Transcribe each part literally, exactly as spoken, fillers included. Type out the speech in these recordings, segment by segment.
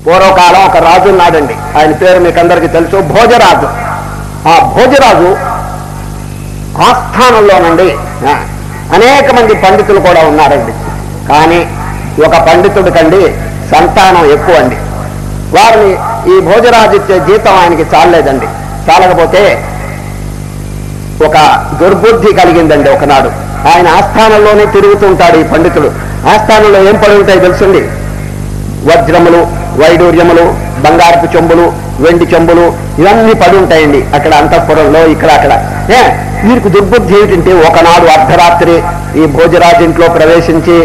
పూర్వకాలం ఒక రాజు ఉన్నాడండి. ఆయన పేరు మీకు అందరికీ తెలుసు, భోజరాజు. ఆ భోజరాజు ఆస్థానంలోనండి అనేక మంది పండితులు కూడా ఉన్నారండి. కానీ ఒక పండితుడి కండి సంతానం ఎక్కువ అండి. వారిని ఈ భోజరాజు ఇచ్చే జీతం ఆయనకి చాలలేదండి. చాలకపోతే ఒక దుర్బుద్ధి కలిగిందండి. ఒకనాడు ఆయన ఆస్థానంలోనే తిరుగుతుంటాడు ఈ పండితుడు. ఆస్థానంలో ఏం పడి ఉంటాయి తెలుసండి? వజ్రములు, వైడూర్యములు, బంగారపు చెంబులు, వెండి చెంబులు ఇవన్నీ పడి ఉంటాయండి అక్కడ అంతఃపురంలో, ఇక్కడ అక్కడ. ఏ వీరికి దుర్బుద్ధి ఏమిటంటే ఒకనాడు అర్ధరాత్రి ఈ భోజరాజు ఇంట్లో ప్రవేశించి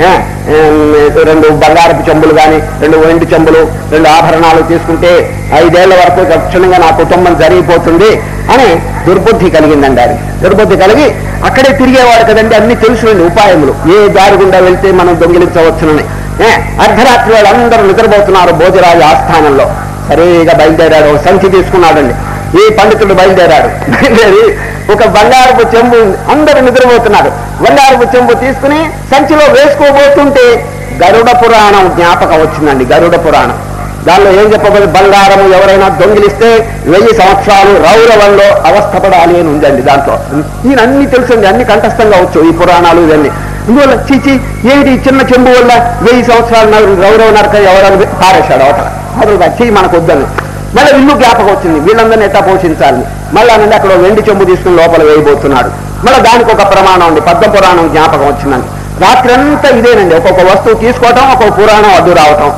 రెండు బంగారపు చెంబులు కానీ, రెండు వెండి చెంబులు, రెండు ఆభరణాలు తీసుకుంటే ఐదేళ్ల వరకు తక్షణంగా నా కుటుంబం జరిగిపోతుంది అని దుర్బుద్ధి కలిగిందండి. అది దుర్బుద్ధి కలిగి అక్కడే తిరిగేవాడు కదండి, అన్ని తెలుసునండి ఉపాయములు, ఏ దారి గుండా వెళ్తే మనం దొంగిలించవచ్చునని. ఏ అర్ధరాత్రి వాళ్ళు అందరూ నిద్రపోతున్నారు భోజరాజు ఆస్థానంలో. సరిగా బయలుదేరాడు, సంచి తీసుకున్నాడండి. ఈ పండితుడు బయలుదేరాడు. బయలుదేరి ఒక బంగారపు చెంబు, అందరూ నిద్రపోతున్నారు, బంగారపు చెంబు తీసుకుని సంచిలో వేసుకోబోతుంటే గరుడ పురాణం జ్ఞాపకం వచ్చిందండి. గరుడ పురాణం దానిలో ఏం చెప్పబోదు? బంగారము ఎవరైనా దొంగిలిస్తే వెయ్యి సంవత్సరాలు రౌరవంలో అవస్థపడాలి అని ఉందండి. దాంట్లో ఈయన అన్ని తెలుసండి, అన్ని కంఠస్థంగా వచ్చు ఈ పురాణాలు ఇవన్నీ. ఇందువల్ల చీచి ఏమిటి చిన్న చెంబు వల్ల వెయ్యి సంవత్సరాలు రౌరవ నరక ఎవరైనా పారేశాడు అవతల, అదుగా చెయ్యి మనకు వద్దని. మళ్ళీ ఇల్లు జ్ఞాపకం వచ్చింది, వీళ్ళందరినీ ఎట్లా పోషించాలని. మళ్ళీ నుండి అక్కడ వెండి చెంబు తీసుకుని లోపల వేయబోతున్నాడు. మళ్ళీ దానికి ఒక ప్రమాణం అండి, పద్మ పురాణం జ్ఞాపకం వచ్చిందండి. రాత్రి అంతా ఇదేనండి, ఒక్కొక్క వస్తువు తీసుకోవటం, ఒక్కొక్క పురాణం అడ్డు రావటం.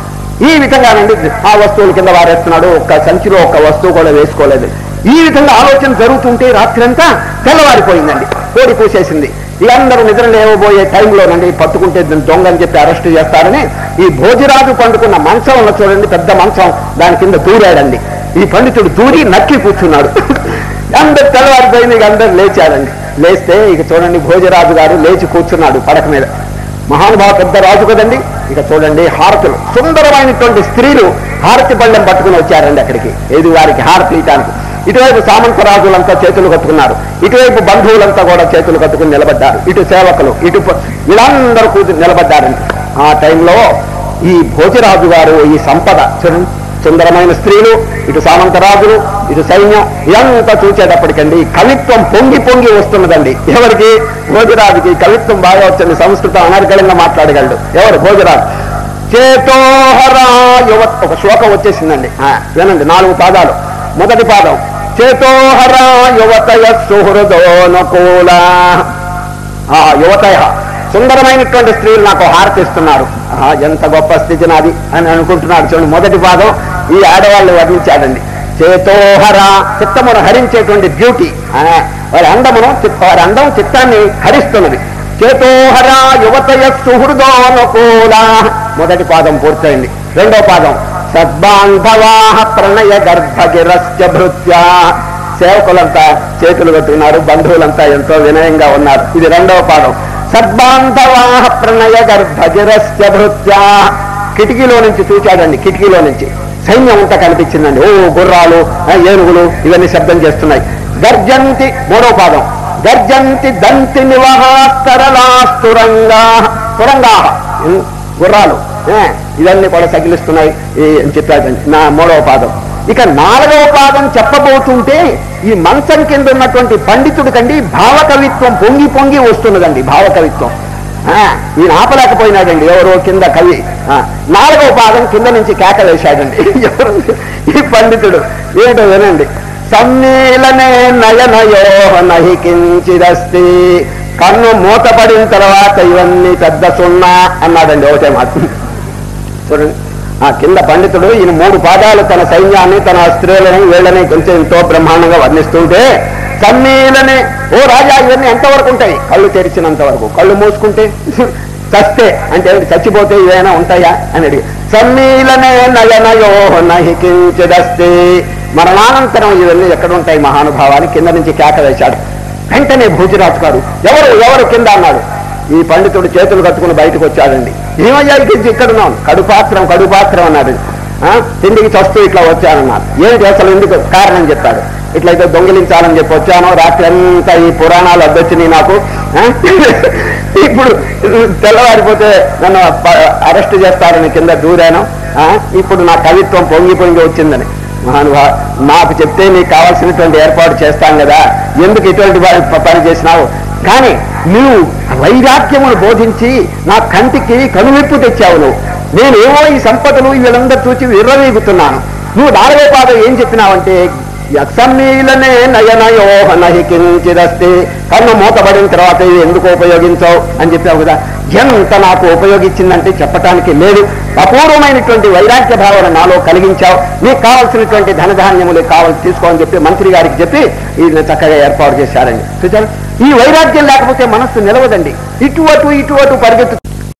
ఈ విధంగానండి ఆ వస్తువుల కింద వారేస్తున్నాడు. ఒక్క సంచిలో ఒక్క వస్తువు కూడా వేసుకోలేదు. ఈ విధంగా ఆలోచన జరుగుతుంటే రాత్రి అంతా తెల్లవారిపోయిందండి, కోడి కూసేసింది. వీళ్ళందరూ నిద్ర లేవబోయే టైంలోనండి పట్టుకుంటే దొంగ అని చెప్పి అరెస్ట్ చేస్తారని ఈ భోజరాజు పండుకున్న మంచం ఉన్న చూడండి, పెద్ద మంచం, దాని కింద దూరాడండి. ఈ పండితుడు దూరి నక్కి కూర్చున్నాడు. అందరు తెల్లవారిపోయింది, ఇక అందరు లేచాడండి. లేస్తే ఇక చూడండి భోజరాజు గారు లేచి కూర్చున్నాడు పడక మీద. మహానుభావ పెద్ద రాజు కదండి. ఇక చూడండి హారతులు, సుందరమైనటువంటి స్త్రీలు హారతి పళ్ళెం పట్టుకుని వచ్చారండి అక్కడికి, ఏది వారికి హారతి ఇయటానికి. ఇటువైపు సామంత రాజులంతా చేతులు కట్టుకున్నారు, ఇటువైపు బంధువులంతా కూడా చేతులు కట్టుకుని నిలబడ్డారు, ఇటు సేవకులు, ఇటు వీళ్ళందరూ కూర్చుని నిలబడ్డారండి. ఆ టైంలో ఈ భోజరాజు గారు ఈ సంపద చూడండి, సుందరమైన స్త్రీలు, ఇటు సామంతరాజులు, ఇటు సైన్యం, ఇదంతా చూసేటప్పటికండి కవిత్వం పొంగి పొంగి వస్తున్నదండి. ఎవరికి? భోజరాజుకి కవిత్వం బాగా వచ్చింది, సంస్కృతం అనర్గళంగా మాట్లాడగలడు. ఎవరు? భోజరాజు. చేతోహరా యువ ఒక శ్లోకం వచ్చేసిందండి, వినండి, నాలుగు పాదాలు. మొదటి పాదం చేతోహరా యువతయ సుహృదోనుకూల. ఆ యువతయ సుందరమైనటువంటి స్త్రీలు నాకు హారతిస్తున్నారు, ఎంత గొప్ప స్థితి నాది అని అనుకుంటున్నాడు. చూడండి మొదటి పాదం ఈ ఆడవాళ్ళు వర్ణించాడండి. చేతోహర చిత్తమును హరించేటువంటి బ్యూటీ, వారి అందమును వారి అందం చిత్తాన్ని హరిస్తున్నది. చేతోహర యువతయ సుహృదోనుకూల మొదటి పాదం పూర్తయింది. రెండో పాదం సద్బాంధవాహ ప్రణయ గర్భగిరశ్చ భృత్యా. సేవకులంతా చేతులు కట్టుకున్నారు, బంధువులంతా ఎంతో వినయంగా ఉన్నారు. ఇది రెండవ పాదం. సద్బాంధవాహ ప్రణయ గర్భగిరశ్చ భృత్యా. కిటికీలో నుంచి చూచాడండి, కిటికీలో నుంచి సైన్యం అంతా కనిపించిందండి. ఓ గుర్రాలు, ఏనుగులు ఇవన్నీ శబ్దం చేస్తున్నాయి. గర్జంతి మూడో పాదం. గర్జంతి దంతి నివహాస్తరలాస్తురంగా. తురంగా గుర్రాలు ఇవన్నీ కూడా సగిలిస్తున్నాయి అని చెప్పాడండి నా మూడవ పాదం. ఇక నాలుగవ పాదం చెప్పబోతుంటే ఈ మంచం కింద ఉన్నటువంటి పండితుడి కండి భావకవిత్వం పొంగి పొంగి వస్తున్నదండి. భావకవిత్వం ఈయన ఆపలేకపోయినాడండి, ఎవరో కింద కవి. నాలుగవ పాదం కింద నుంచి కేక వేశాడండి ఎవరు? ఈ పండితుడు. ఏంటో వినండి. సమ్మేళనే నయనయో నహి కించిదస్తి. కన్ను మూతపడిన తర్వాత ఇవన్నీ పెద్ద సున్నా అన్నాడండి ఒకటే మాట. చూడండి ఆ కింద పండితుడు ఈయన మూడు పాదాలు తన సైన్యాన్ని, తన స్త్రీలని, వీళ్ళని కొంచెం ఎంతో బ్రహ్మాండంగా వర్ణిస్తుంటే సమ్మేళనే, ఓ రాజా ఇవన్నీ ఎంతవరకు ఉంటాయి? కళ్ళు తెరిచినంత వరకు. కళ్ళు మూసుకుంటే చస్తే అంటే చచ్చిపోతే ఇవైనా ఉంటాయా అని అడిగి. సమ్మేళనే నయనయో నహి కించిదస్తి. మరణానంతరం ఇవన్నీ ఎక్కడ ఉంటాయి మహానుభావాన్ని కింద నుంచి కేక వేశాడు. వెంటనే భోజరాజు గారు ఎవరు ఎవరు కింద అన్నాడు. ఈ పండితుడు చేతులు కట్టుకుని బయటకు వచ్చాడండి. ఏమయ్యా ఇది ఇక్కడున్నాను? కడుపాత్రం కడుపాత్రం అన్నాడు. తిండికి చస్తూ ఇట్లా వచ్చానన్నారు. ఏంటి అసలు ఎందుకు కారణం చెప్పాడు. ఇట్లయితే దొంగిలించాలని చెప్పి వచ్చాను, రాత్రి అంతా ఈ పురాణాలు అడ్డొచ్చినాయి నాకు, ఇప్పుడు తెల్లవారిపోతే నన్ను అరెస్ట్ చేస్తారని కింద దూరాను. ఇప్పుడు నా కవిత్వం పొంగి పొంగి వచ్చిందని. మహానుభా, నాకు చెప్తే నీకు కావాల్సినటువంటి ఏర్పాటు చేస్తాం కదా, ఎందుకు ఇటువంటి పని చేసినావు? కానీ నువ్వు వైరాగ్యమును బోధించి నా కంటికి కనువిప్పు తెచ్చావు. నువ్వు నేనేమో ఈ సంపదలు వీళ్ళందరూ చూచి విర్రవీగుతున్నాను. నువ్వు నాలుగో పాదం ఏం చెప్పినావంటే, యత్సమ్మీలనే నయనయో నహి కించిదస్తే, కన్ను మూతబడిన తర్వాత ఇది ఎందుకు ఉపయోగించావు అని చెప్పావు కదా. ఎంత నాకు ఉపయోగించిందంటే చెప్పటానికి లేదు. అపూర్వమైనటువంటి వైరాగ్య భావన నాలో కలిగించావు. నీకు కావాల్సినటువంటి ధనధాన్యములు కావాలి తీసుకోని చెప్పి మంత్రి గారికి చెప్పి ఈయన చక్కగా ఏర్పాటు చేశారండి. చూచారు, ఈ వైరాగ్యం లేకపోతే మనస్సు నిలవదండి. ఇటు అటు ఇటు అటు పరిగెత్తు